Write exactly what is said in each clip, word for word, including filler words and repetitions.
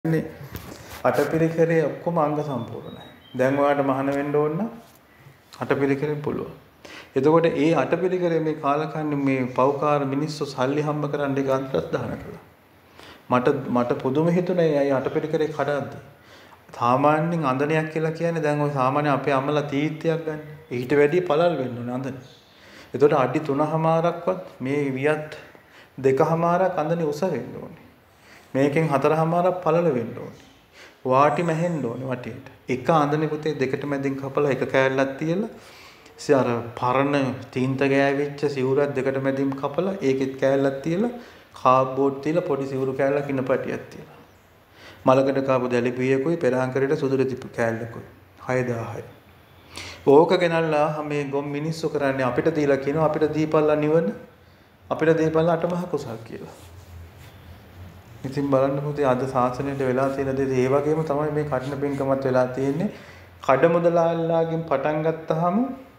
නේ අටපිරිකරේ ඔක්කොම අංග සම්පූර්ණයි. දැන් ඔයාලට මහාන වෙන්න ඕන නම් අටපිරිකරෙන් පුළුවන්. එතකොට ඒ අටපිරිකරේ මේ කාලකන්ණි මේ පෞකාර මිනිස්සු සල්ලි හම්බ කරන්න ඒක අන්තර්දාන කළා. මට මට පුදුම හිතුනේ අය අටපිරිකරේ කඩද්දි. සාමාන්‍යයෙන් අඳනයක් කියලා කියන්නේ දැන් ওই සාමාන්‍ය අපේ අම්මලා තීර්ථයක් ගන්න. ඊට වැඩිය පළල් වෙන්න ඕනේ අඳන. එතකොට අඩි තුනමාරක්වත් මේ වියත් දෙකමාරක් අඳනේ උස වෙන්න ඕනේ. මේකෙන් හතරමාරක් පළල වෙන්න ඕනේ. වාටි මැහෙන්න ඕනේ වටියට. එක අඳනේ පුතේ දෙකට මැදින් කපලා එක කෑල්ලක් තියලා ඉතින් අර පරණ තීන්ත ගෑවිච්ච සිවුරක් දෙකට මැදින් කපලා ඒකෙත් කෑල්ලක් තියලා කාබ්බෝඩ් තියලා පොඩි සිවුරු කෑල්ලක් ඉන්න පටියක් තියලා. මලකඩ කාපු දැලිපියකුයි පෙරහංකරේට සුදුරු තිප්පු කෑල්ලකුයි. හය දහසයි. ඕක ගෙනල්ලා මේ ගොම් මිනිස්සු කරන්නේ අපිට දීලා කියනවා අපිට දීපල්ලා නිවන අපිට දීපල්ලා අටමහා කුසල් කියලා. ඉතින් බලන්න පුතේ අද සාසනයට වෙලා තියෙන දේ ඒ වගේම තමයි මේ කඩන පින්කමත් වෙලා තියෙන්නේ. කඩ මුදලාල්ලාගෙන් පටන් ගත්තාම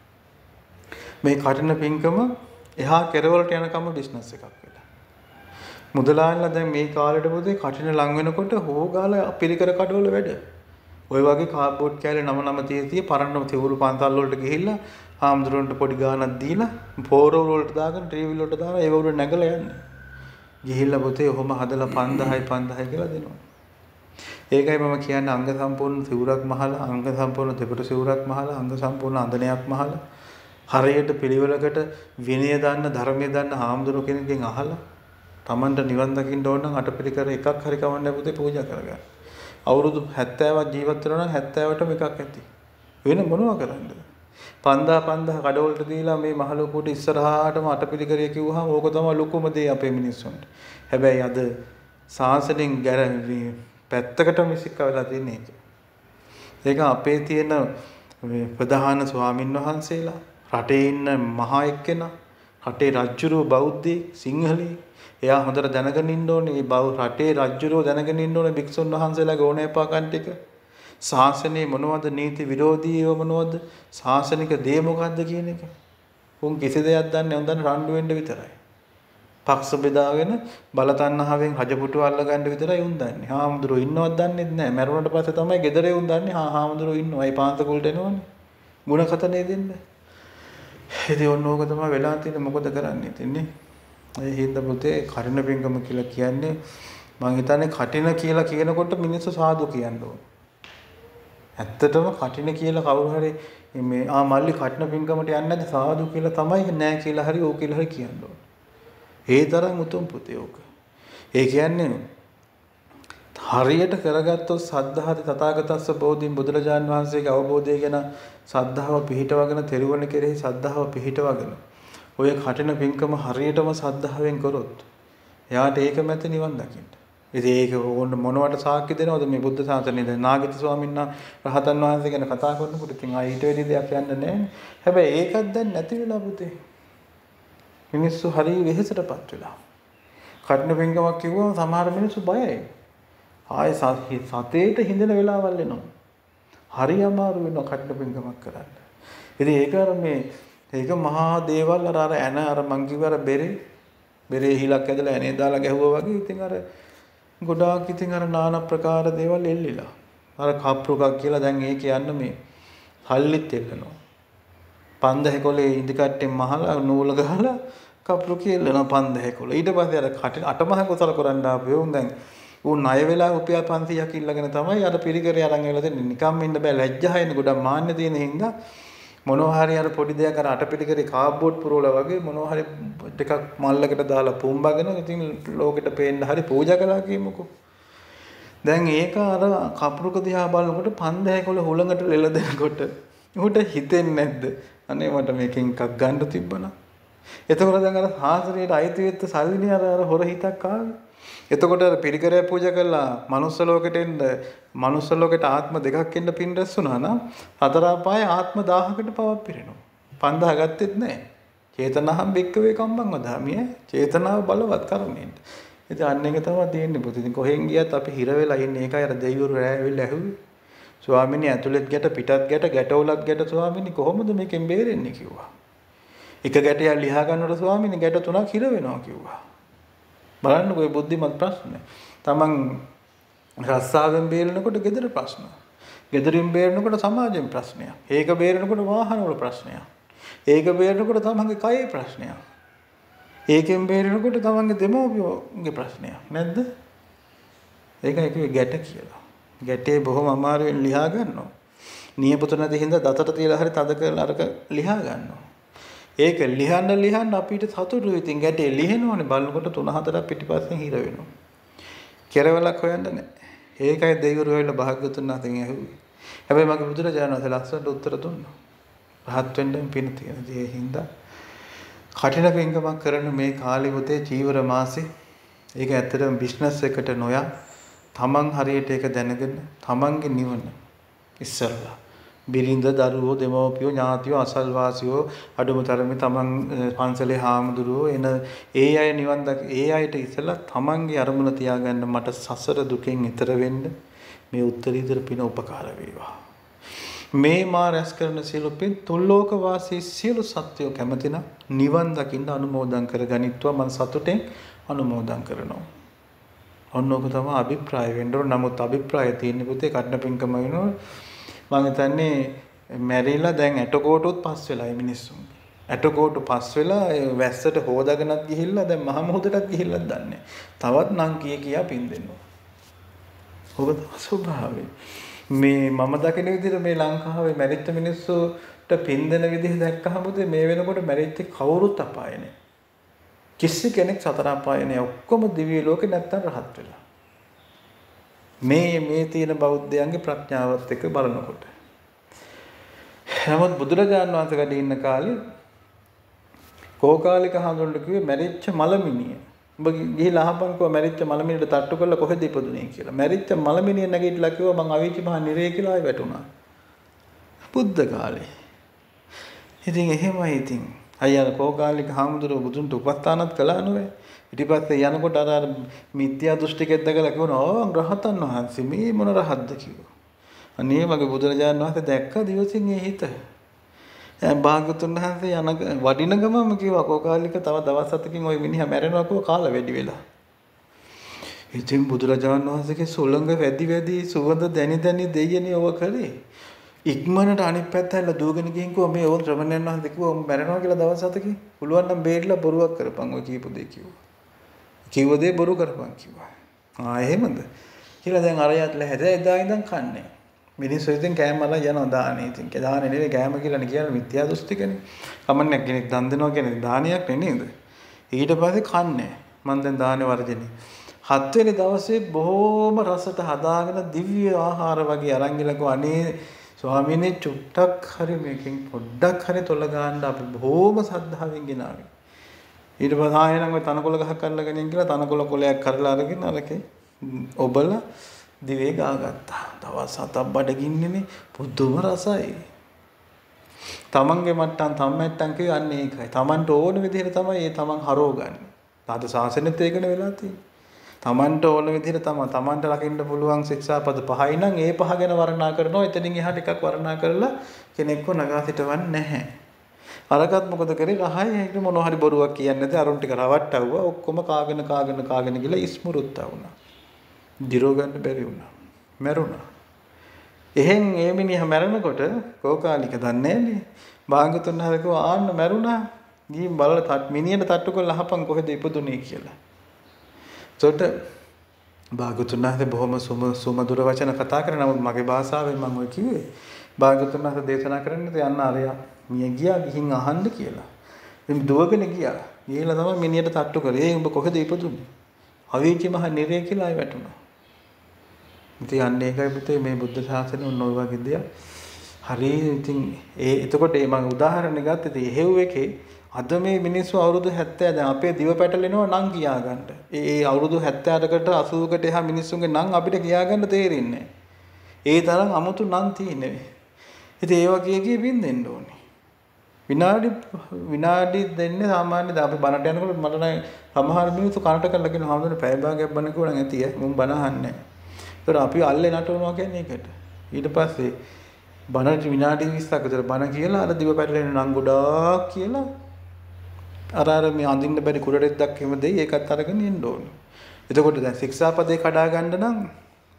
මේ කඩන පින්කම එහා කෙරවලට යනකම් බිස්නස් එකක් වෙලා. මුදලාල්ලා දැන් මේ කාලෙට පුතේ කටින ලං වෙනකොට හොගාලා පිරිකර කඩවල වැඩ. ওই වගේ කාබ්බෝඩ් කෑල්ල නම නම තිය තිය පරණ තිවුරු පන්සල් වලට ගිහිල්ලා ආම්දුරන්ට පොඩි ගානක් දීලා පෝරවල වලට දාගෙන ටීවී වලට දාලා ඒව උඩ නැගලා යන්නේ. ගිහිල්ලා පුතේ ඔහොම හදලා පන්දාහයි පන්දාහයි කියලා දෙනවා. ඒකයි මම කියන්නේ අංග සම්පූර්ණ සිවුරක් මහලා අංග සම්පූර්ණ දෙපට සිවුරක් මහලා අංග සම්පූර්ණ අඳනයක් මහලා හරියට පිළිවෙලකට විනය දන්න ධර්මය දන්න හාමුදුරු කෙනෙක්ගෙන් අහලා Tamanට නිවන් දකින්න ඕන නම් අටපිරිකර එකක් හරි කවන්නේ පුතේ පූජා කරගන්න. අවුරුදු හැත්තෑවක් ජීවත් වෙනවා නම් හැත්තෑවටම එකක් ඇති. වෙන මොනවා කරන්නද? පන්දා පන්දා කඩවලට දීලා මේ මහලොකුට ඉස්සරහාටම අටපිරිකරය කිව්වහම ඕක තමයි ලොකුම දේ අපේ මිනිස්සුන්ට. හැබැයි අද සාසනෙන් ගැරවි පැත්තකට මිසික වෙලා තියෙන එක. ඒක අපේ තියෙන මේ ප්‍රධාන ස්වාමින් වහන්සේලා රටේ ඉන්න මහා එක්කෙනා රටේ රජුරෝ බෞද්ධී සිංහලී එයා හොඳට දැනගෙන ඉන්න ඕනේ. මේ බෞ රටේ රජුරෝ දැනගෙන ඉන්න ඕනේ භික්ෂුන් වහන්සේලාගේ ඕනෑපාකම් ටික. ශාසනයේ මොනවද නීති විරෝධී ඒවා මොනවද ශාසනික දේ මොකද්ද කියන එක. උන් කිසි දෙයක් දන්නේ නැහැ. උන් දන්නේ රණ්ඩු වෙන්න විතරයි. පක්ෂ බෙදාගෙන බලතණ්හාවෙන් රජපුටු අල්ල ගන්න විතරයි උන් දන්නේ. හාමුදුරුවෝ ඉන්නවද දන්නේ නැහැ. මැරුණට පස්සේ තමයි ගෙදරේ උන් දන්නේ. හා හාමුදුරුවෝ ඉන්නවා. ඒ පාන්සකුලට එනවනේ. ಗುಣ කතනේ දෙන්න. ඉතින් ඔන්න ඕක තමයි වෙලා තියෙන්නේ. මොකද කරන්නේ ඉතින්නේ. ඒ හින්දා පුතේ කරින පිංගම කියලා කියන්නේ මං හිතන්නේ කටින කියලා කියනකොට මිනිස්සු සාදු කියන්න ඕනේ. ඇත්තටම කටින කියලා කවුරු හරි මේ ආ මල්ලි කටින පින්කමට යන්නේ නැද්ද සාදු කියලා තමයි නෑ කියලා හරි ඕක කියලා හරි කියන්න ඕන. ඒ තරම් උතුම් පුතේ ඕක. ඒ කියන්නේ හරියට කරගත්තොත් සද්ධාති තථාගතස්ස බෝධින් බුදුරජාන් වහන්සේගේ අවබෝධය ගැන සද්ධාව පිහිටවගෙන තෙරුවන් කෙරෙහි සද්ධාව පිහිටවගෙන ඔය කටින පින්කම හරියටම සද්ධාවෙන් කරොත් එයාට ඒක මැද නිවන් දකින්න. ඉතින් ඒක ඕන මොනවට සාක්ෂි දෙනවද මේ බුද්ධ ශාසනයේ දැන් නාගිත ස්වාමීන් වහන්සේ රහතන් වහන්සේ ගැන කතා කරනකොට ඉතින් ආ ඊට වෙඩි දෙයක් යන්න නැහැ. හැබැයි ඒකත් දැන් නැති වෙලා පුතේ. මිනිස්සු හරි වෙහෙසටපත් වෙලා. කර්ණ පින්කමක් කිව්වම සමහර මිනිස්සු බයයි. ආයේ සතේට හිඳන වෙලාවල් එනවා. හරි අමාරු වෙනවා කර්ණ පින්කමක් කරන්න. ඉතින් ඒක අර මේ ඒක මහා දේවල් අර අර ඇන අර මං කිව්ව අර බෙරේ බෙරේ හිලක් ඇදලා ඇනේ දාලා ගැහුවා වගේ ඉතින් අර ගොඩාක් ඉතින් අර নানা ප්‍රකාර දේවල් එල්ලිලා. අර කප්රුකක් කියලා දැන් ඒ කියන්න මේ හල්ලිත් එල්ලනවා. පන්දහ කොලේ ඉදි කට්ටෙන් මහලා නූල ගහලා කප්රු කියලා පන්දහ කොල. ඊට පස්සේ අර කට අටමහ කොතල කරන්න ආපු උන් දැන් උන් ණය වෙලා රුපියල් පන්සීයක් ඉල්ලගෙන තමයි අර පිරිකරේ අරන් එලා දෙන්නේ. නිකම්ම ඉන්න බෑ ලැජ්ජායින ගොඩක් මාන්න තියෙන හින්දා මොනවා හරි අර පොඩි දෙයක් අර අටපිරිකරේ කාබ්බෝඩ් පුරවලා වගේ මොනවා හරි ටිකක් මල්ලකට දාලා පුම්බගෙන ඉතින් ලෝකෙට පේන්න හරි පූජා කළා කියමුකෝ. දැන් ඒක අර කපුරුක දිහා බලනකොට පන්දහ කොළ හුලඟට ලෙල දෙනකොට උට හිතෙන්නේ නැද්ද? අනේ මට මේකෙන් එකක් ගන්න තිබ්බනම්. එතකොට දැන් අර සාසනයට අයිති වෙච්ච සල්ලිනේ අර අර හොර හිතක් ආවේ. එතකොට අර පිරිකරය පූජා කළා මනුස්ස ලෝකෙට එන්න මනුස්ස ලෝකෙට ආත්ම දෙකක් එන්න පින් රැස් වුණා නම් හතර අපායේ ආත්ම දහයකට පවක් පිරෙනවා. පන්දහ ගත්තෙත් නැහැ. චේතනහම් බික්කවේ කම්මං වදාමිය චේතනාව බලවත් කරන්නේ. ඉතින් අන්න එක තමයි තියෙන්නේ පුතේ. ඉතින් කොහෙන් ගියත් අපි හිර වෙලා ඉන්නේ. ඒකයි අර දෙවිවරු රැවිලා ඇහුවේ. ස්වාමීනි ඇතුළෙත් ගැට පිටත් ගැට ගැටවලත් ගැට ස්වාමීනි කොහොමද මේකෙන් බේරෙන්නේ කිව්වා. එක ගැටයක් ලියා ගන්නකොට ස්වාමීනි ගැට තුනක් හිර වෙනවා කිව්වා. බලන්නකෝ ඒ බුද්ධිමත් ප්‍රශ්න. තමන් රස්සාවෙන් බේරෙනකොට ගෙදර ප්‍රශ්න. ගෙදරින් බේරෙනකොට සමාජයෙන් ප්‍රශ්නයක්. ඒක බේරෙනකොට වාහනවල ප්‍රශ්නයක්. ඒක බේරෙනකොට තමන්ගේ කයේ ප්‍රශ්නයක්. ඒකෙන් බේරෙනකොට තමන්ගේ දෙමව්පියෝගේ ප්‍රශ්නයක්. නැද්ද? ඒකයි කිව්වේ ගැට කියලා. ගැටේ බොහොම අමාරුවෙන් ලියා ගන්නවා. නියපොතු නැති හින්දා දතට තියලා හරි තද කරලා අරක ලියා ගන්නවා. ඒක ලියන්න ලියන්න අපිට සතුටුයි. ඉතින් ගැටේ ලියනවනේ බලනකොට තුන හතරක් පිටිපස්සෙන් හිර වෙනවා. කෙරවලක් හොයන්න නැහැ. ඒකයි දෙවිවරු වෙලා භාග්‍යතුන් නැතින් ඇහුවේ. හැබැයි මගේ බුදුරජාණන් වහන්සේ ලස්සනට උත්තර දුන්නා. රහත් වෙන්න පින තියෙන දේ හින්දා කටින පින්කමක් කරන මේ කාලේ පුතේ චීවර මාසේ ඒක ඇත්තටම බිස්නස් එකට නොයා තමන් හරියට ඒක දැනගෙන තමන්ගේ නිවන ඉස්සරලා බිරිඳ දරුවෝ දෙමව්පියෝ ඥාතියෝ අසල්වාසියෝ අඩුම තරමේ තමන් පන්සලේ හාමුදුරුවෝ එන ඒ අය නිවන් දක ඒ අයට ඉස්සලා තමන්ගේ අරමුණ තියාගන්න මට සසර දුකෙන් ඈතර වෙන්න මේ උත්තරීතර පින උපකාර වේවා. මේ මා රැස් කරන සියලු පින් තුල්ලෝක වාසී සියලු සත්වයෝ කැමතිනම් නිවන් දකින්න අනුමෝදන් කරගනිත්වා මම සතුටෙන් අනුමෝදන් කරනවා. ඔන්නෝක තමයි අභිප්‍රාය වෙන්න ඕන. නමුත් අභිප්‍රාය තියෙන්නේ පුතේ කඩන පින්කම වෙනවා. මම හිතන්නේ මැරිලා දැන් ඇටකොටුත් පස් වෙලායි මිනිස්සුන්ගේ. ඇටකොටු පස් වෙලා වැස්සට හොදාගෙනත් ගිහිල්ලා දැන් මහ මොහොතටත් ගිහිල්ලාත් දන්නේ. තවත් නම් කිය කියා පින් දෙනවා. ඔබ ස්වභාවය. මේ මම දකින විදිහට මේ ලංකාවේ මැරිච්ච මිනිස්සුන්ට පින් දෙන විදිහ දැක්කහම මේ වෙනකොට මැරිච්ච කවුරුත් අපායේ නැහැ. කිසි කෙනෙක් සතර අපායේ නැහැ. ඔක්කොම දිව්‍ය ලෝකේ නැත්තම් රහත් වෙලා. මේ මේ තියෙන බෞද්ධයන්ගේ ප්‍රඥාවත් එක්ක බලනකොට. නමුත් බුදුරජාණන් වහන්සේ වැඩ ඉන්න කාලේ කෝකාලික හඳුන්වන්න කිව්වේ මැරිච්ච මලමිනිය. ඔබ ගිහිලා අහපන්කෝ මැරිච්ච මලමිනියට තට්ටු කරලා කොහෙද ඉපදුනේ කියලා. මැරිච්ච මලමිනිය නැගිටලා කිව්වා මං අවීචි මහ නිරේ කියලා ආයෙ වැටුණා. බුද්ධ කාලේ. ඉතින් එහෙමයි ඉතින්. අයියා කෝකාලික හාමුදුරුවෝ බුදුන්ට උපස්ථානත් කළා නෝවේ. ඊට පස්සේ යනකොට අර අර මිත්‍යා දෘෂ්ටිකෙක් දැකලා කිව්වොත් "ඕ රහතන් වහන්සේ මේ මොන රහත්ද" කිව්වා. අනේ මගේ බුදුරජාණන් වහන්සේ දැක්ක දිවසින් ඒ හිත. දැන් භාගතුන් වහන්සේ යන වඩින ගමම කිව්වා කෝකාලික තව දවස් හතකින් ওই මිනිහා මැරෙනවා කිව්වා කාල වැඩි වෙලා. ඉතින් බුදුරජාණන් වහන්සේගේ සොළඟ වැඩි වැඩි සුවඳ දැනි දැනි දෙයනේ ඔව කරේ. ඉක්මනට අනිත් පැත්ත ඇවිල්ලා දුවගෙන ගිහින් කිව්වා මේ ඕන් ශ්‍රමණයන් වහන්සේ කිව්වා මැරෙනවා කියලා දවස් හතකින් පුළුවන් නම් බේරිලා බොරුවක් කරපන් ඔය කියපු දේ කිව්වා. කිව්ව දේ බොරු කරපන් කිව්වා. ආ එහෙමද? කියලා දැන් අරයත්ලා හැද එදා ඉඳන් කන්නේ. මිනිස්සු ඉතින් කෑම අරන් යනවා දානේ. ඉතින් දානේ නෙවෙයි කෑම කියලානේ කියන්නේ මිත්‍යා දෘෂ්ටිකනේ. කමන්නේ කෙනෙක් දන් දෙනවා කියන්නේ දානයක් නෙනේද? ඊට පස්සේ කන්නේ. මම දැන් දානේ වර්ජනේ. හත් වෙනි දවසේ බොහොම රසට හදාගෙන දිව්‍ය ආහාර වගේ අරන් ගිලකෝ අනේ ස්වාමීනි චුට්ටක් හරි මේකෙන් පොඩ්ඩක් හරි තොල ගන්න අපි බොහොම සද්ධාවෙන් ගෙනාවේ. ඊට පස්සේ ආයෙනම් ඔය තනකොළ ගහක් අරගෙන ඉන්න කියලා තනකොළ කොලයක් කරලා අරගෙන අරකේ ඔබලා දිවේ ගාගත්තා. දවස් හතක් බඩගින්නේනේ පුදුම රසයි. තමන්ගේ මට්ටම් තමැට්ටම් කියන්නේ ඒකයි. තමන්ට ඕන විදිහට තමයි ඒ තමන් හරවගන්නේ. තාද සාසනෙත් ඒකනේ වෙලා තියෙන්නේ. තමන්ට ඕන විදිහට තමයි තමන්ට ලකින්න පුළුවන් ශික්ෂාපද පහයි නම් ඒ පහ ගැන වර්ණනා කරනවා. එතනින් එහාට එකක් වර්ණනා කරලා කෙනෙක්ව නගා සිටවන්නේ නැහැ. අරකට මොකද කරේ රහයි ඒක මොනවා හරි බොරුවක් කියන්නේ නැති අරුන් ටික රවට්ටවුවා. ඔක්කොම කාගෙන කාගෙන කාගෙන ගිහලා ඉස්මුරුත් වුණා. දිරෝ ගන්න බැරි වුණා. මැරුණා. එහෙන් ඒ මිනිහා මැරෙනකොට කෝකාලික දන්නේ නැනේ. භාගතුන් හරකෝ ආන්න මැරුණා. ගිහින් බලලා තත් මිනිහට තට්ටු කරලා අහපන් කොහෙද ඉපදුනේ කියලා. ඒකට භාගතුන් හරේ බොහොම සුම සුමధుර වචන කතා කරන නමුත් මගේ භාෂාවෙන් මම ඔය කිව්වේ. භාගතුන් හරේ දේශනා කරන්නේ යන්න ආරයා මිය ගියා ගිහින් අහන්න කියලා. ඉතින් දුවගෙන ගියා. ගිහලා තමයි මිනිහට තට්ටු කරේ. "ඒ උඹ කොහෙද ඉපදුනේ?" "අවීචි මහ නිරේ කියලා ආයෙ වැටුණා." ඉතින් අන්න ඒකයි පුතේ මේ බුද්ධ ශාසනය ඔන්න ඔය වගේ දෙයක්. හරි ඉතින් ඒ එතකොට මේ මම උදාහරණ ගත්තේ ඉතින් එහෙව් එකේ අද මේ මිනිස්සු අවුරුදු හැත්තෑ දැන් අපේ දිව පැටලෙනවා නම් කියා ගන්න. ඒ ඒ අවුරුදු හැත්තෑකට අසූවකට එහා මිනිස්සුන්ගේ නම් අපිට කියා ගන්න තේරෙන්නේ නැහැ. ඒ තරම් අමුතු නම් තියෙන්නේ. ඉතින් ඒ වගේ කී පින් දෙන්න ඕනේ. විනාඩි විනාඩි දෙන්නේ සාමාන්‍යයෙන් අපි බණට යනකොට මට නම් සමහර මිනිස්සු කනට කරලා කියන හැමෝටම පැය භාගයක් බණ කියනවා නම් ඇති ඈ මම බණ අහන්නේ. ඒතර අපි අල්ලේ නටවනවා කියන්නේ ඒකට. ඊට පස්සේ බණට විනාඩි විස්සක් විතර බණ කියලා අර දිව පැටලෙන නම් ගොඩාක් කියලා අර අර මේ අඳින්න බැරි කුරටෙක් දැක් එහෙම දෙයි ඒකත් අරගෙන එන්න ඕන. එතකොට දැන් ශික්ෂාපදේ කඩා ගන්න නම්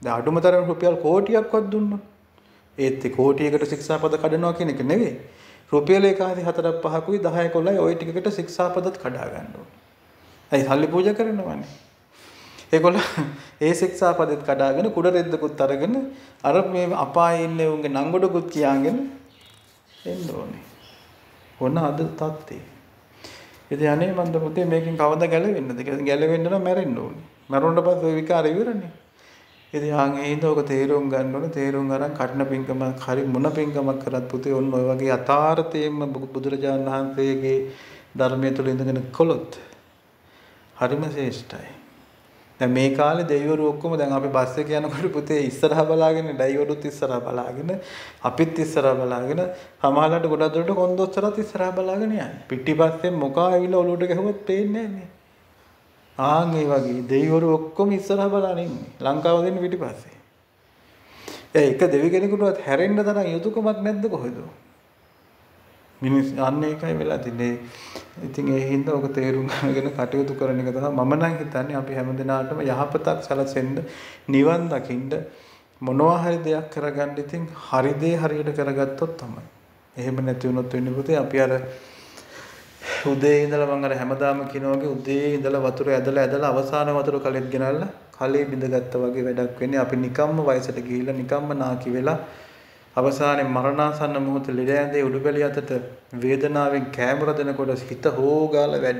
දැන් අඩුම තරම රුපියල් කෝටියක්වත් දුන්නොත් ඒත් ඒ කෝටියකට ශික්ෂාපද කඩනවා කියන එක නෙවෙයි. රුපියල් එකහසි හතරක් පහකුයි දහය කොළයි ওই ටිකකට ශික්ෂාපදත් කඩා ගන්න ඕනේ. ඇයි සල්ලි පූජා කරනවනේ. ඒගොල්ල ඒ ශික්ෂාපදෙත් කඩාගෙන කුඩ රෙද්දකුත් අරගෙන අර මේ අපායේ ඉන්නේ උන්ගේ නංගොඩකුත් කියාගෙන එන්න ඕනේ. ඔන්න අද තත්ත්වය. ඉතින් අනේ මන්ද පුතේ මේකෙන් කවදා ගැලවෙන්නද කියලා. ගැලවෙන්න නම් මැරෙන්න ඕනේ. මැරුණට පස්සේ ওই විකාර ඉවරනේ. ඉතින් ආන් ඒ හින්දා ඔක තේරුම් ගන්න ඕනේ. තේරුම් අරන් කටින පිංකමක් හරි මොන පිංකමක් කරත් පුතේ ඔන්න ඔය වගේ යථාර්ථයෙන්ම බුදුරජාණන් වහන්සේගේ ධර්මයේ තුල ඉඳගෙන කළොත් හරිම ශ්‍රේෂ්ඨයි. දැන් මේ කාලේ දෙවිවරු ඔක්කොම දැන් අපි බස් එකේ යනකොට පුතේ ඉස්සරහා බලාගෙන ඩ්‍රයිවරුත් ඉස්සරහා බලාගෙන අපිත් ඉස්සරහා බලාගෙන සමහරවිට ගොඩක් දුරට කොන්දොස්තරත් ඉස්සරහා බලාගෙන යන්නේ. පිටිපස්සෙන් මොකා ඇවිල්ලා ඔලුවට ගැහුවත් පේන්නේ නැහැ නේ. ආන් ඒ වගේ දෙවිවරු ඔක්කොම ඉස්සරහා බලන ඉන්නේ. ලංකාව දෙන්නේ පිටිපස්සේ. ඒ එක දෙවි කෙනෙකුටවත් හැරෙන්න තරම් යුතුයකමක් නැද්ද කොහෙද? මිනිස් අන්න ඒකයි වෙලා තින්නේ. ඉතින් ඒ හින්දා ඔක තේරුම් ගන්න කටයුතු කරන එක තමයි මම නම් හිතන්නේ අපි හැමදෙනාටම යහපතක් සැලසෙන්න නිවන් දකින්න මොනවා හරි දෙයක් කරගන්න ඉතින් හරි දේ හරියට කරගත්තොත් තමයි. එහෙම නැති වුණොත් වෙන්නේ පුතේ අපි අර උදේ ඉඳලා මම අර හැමදාම කියනවා වගේ උදේ ඉඳලා වතුර ඇදලා ඇදලා අවසාන වතුර කලෙත් ගෙනල්ලා කලේ බිඳගත්තා වගේ වැඩක් වෙන්නේ. අපි නිකම්ම වයසට ගිහිල්ලා නිකම්ම නාකි වෙලා අවසානයේ මරණාසන්න මොහොතේ ලෙඩ ඇඳේ උඩුබැලිය අතට වේදනාවෙන් කැමර දෙනකොට හිත හොගාලා වැඩ.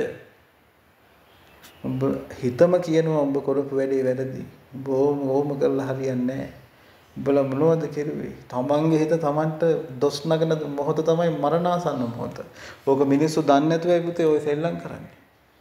උඹ හිතම කියනවා උඹ කරපු වැඩේ වැරදි. උඹ ඕම ඕම කරලා හරියන්නේ නැහැ. උඹලා මොනවද කෙරුවේ? තමන්ගේ හිත තමන්ට දොස් නගන මොහොත තමයි මරණාසන්න මොහොත. ඕක මිනිස්සු දන්නේ නැතුවයි පුතේ ඔය සෙල්ලම් කරන්නේ.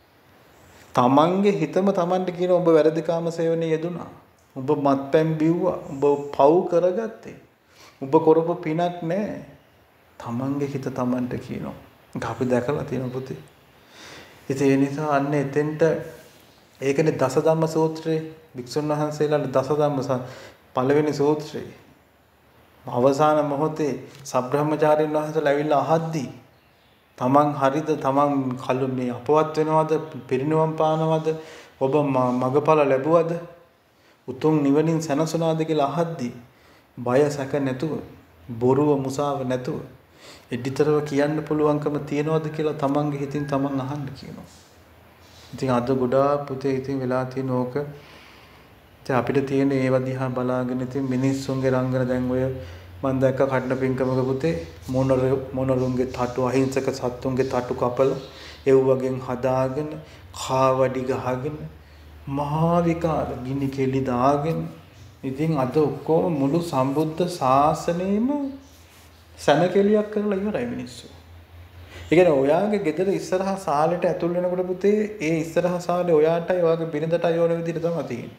තමන්ගේ හිතම තමන්ට කියනවා උඹ වැරදි කාම සේවනයේ යෙදුනා. උඹ මත්පැන් බිව්වා. උඹ පව් කරගත්තේ. උඹ කරපු පිනක් නෑ. තමන්ගේ හිත තමන්ට කියනවා. ඒක අපි දැකලා තියෙන පුතේ. ඉතින් ඒ නිසා අන්න එතෙන්ට ඒකනේ දසධම්ම සූත්‍රයේ වික්ෂුන් වහන්සේලාට දසධම්ම පළවෙනි සූත්‍රය. අවසාන මොහොතේ සබ්‍රහ්මචාරීන් වහන්සේලා ඇවිල්ලා අහද්දී තමන් හරිද තමන් කලු මේ අපවත් වෙනවද පිරිනිවන් පානවද ඔබ මගඵල ලැබුවද උතුම් නිවනින් සැනසුණාද කියලා අහද්දී බය සැක නැතුව බොරුව මුසාව නැතුව එඩිතරව කියන්න පුළුවන්කම තියනවද කියලා තමන්ගේ හිතින් තමන් අහන්න කියනවා. ඉතින් අද ගොඩාක් පුතේ ඉතින් වෙලා තියෙන ඕක ඉතින් අපිට තියෙන ඒව දිහා බලාගෙන ඉතින් මිනිස්සුන්ගේ රංගන දැන් ඔය මම දැක්ක කඩන පින්කමක පුතේ මොනර මොනරුන්ගේ තටු අහිංසක සත්තුන්ගේ තටු කපලා ඒ වගේන් හදාගෙන කාවඩි ගහගෙන මහා විකාර ගිනි කෙලි දාගෙන ඉතින් අද ඔක්කොම මුළු සම්බුද්ධ ශාසනයම සනකෙලියක් කරලා ඉවරයි මිනිස්සු. ඒ කියන්නේ ඔයාගේ ගෙදර ඉස්සරහා සාලෙට ඇතුල් වෙනකොට පුතේ ඒ ඉස්සරහා සාලේ ඔයාටයි ඔයාගේ බිරිඳටයි ඕන විදිහට තමයි තියෙන්නේ.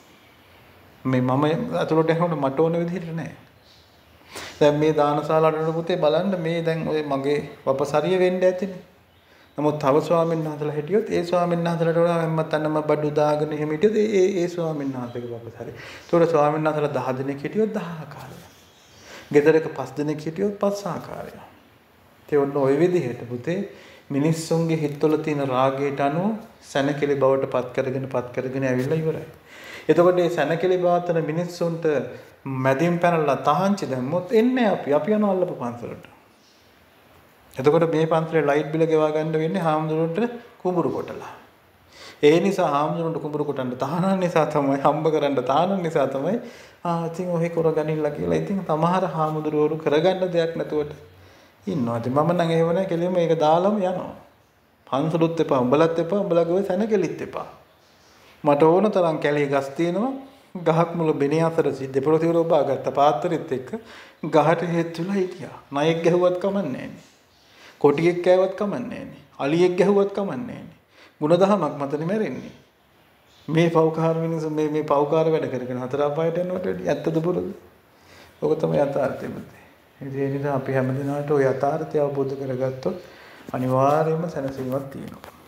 මේ මම ඇතුළට යනකොට මට ඕන විදිහට නෑ. දැන් මේ දානශාලාවට පුතේ බලන්න මේ දැන් ඔය මගේ වපසරිය වෙන්න ඇතිනේ. නමුත් තව ස්වාමීන් වහන්සේලා හිටියොත් ඒ ස්වාමීන් වහන්සේලාට වඩා මම්මත් අන්නම බඩු දාගෙන එහෙම හිටියොත් ඒ ඒ ස්වාමීන් වහන්සේගේ වපසරිය. ඒතකොට ස්වාමීන් වහන්සේලා දහ දෙනෙක් හිටියොත් දහ ආකාරයක්. ගෙදරක පස් දෙනෙක් හිටියොත් පස් ආකාරයක්. ඒ ඔන්න ওই විදිහට පුතේ මිනිස්සුන්ගේ හිතවල තියෙන රාගයට අනුව සැනකෙලි බවට පත් කරගෙන පත් කරගෙන ඇවිල්ලා ඉවරයි. එතකොට මේ සැනකෙලි බවතන මිනිස්සුන්ට මැදින් පැනලා තහංචි දැම්මොත් එන්නේ අපි අපි යනවා අල්ලපු පන්සලට. එතකොට මේ පන්සලේ ලයිට් බිල ගෙවා ගන්න වෙන්නේ හාමුදුරුවන්ට කුඹුරු කොටලා. ඒ නිසා හාමුදුරුවන්ට කුඹුරු කොටන්න තහනම් නිසා තමයි හම්බ කරන්න තහනම් නිසා තමයි ආ ඉතින් ඔහෙ කරගනින්න කියලා. ඉතින් සමහර හාමුදුරුවරු කරගන්න දෙයක් නැතුවට ඉන්නවා. ඉතින් මම නම් එහෙම නැහැ කෙලින්ම මේක දාලාම යනවා. පන්සලුත් එපා උඹලත් එපා උඹලගේ ඔය සැනකෙලිත් එපා. මට ඕන තරම් කැලේ ගස් තියෙනවා. ගහක් මුල බෙනේ අතර දෙපොළ තියලා ඔබා ගත්ත පාත්‍රෙත් එක්ක ගහට හේත් වෙලා හිටියා. නයෙක් ගැහුවත් කමන්නේ නැහැ. කොටියෙක් කෑවත් කමන්නේ නැහැ. අලියෙක් ගැහුවත් කමන්නේ නැහැ. ಗುಣදහමක් මතනේ මැරෙන්නේ. මේ පෞකාර මිනිස්සු මේ මේ පෞකාර වැඩ කරගෙන හතර අපායට යනකොට ඇත්තද බොරුද? ඔක තමයි යථාර්ථය පුතේ. ඒ නිසා අපි හැමදෙනාට ওই යථාර්ථය අවබෝධ කරගත්තොත් අනිවාර්යයෙන්ම සැනසීමක් තියෙනවා.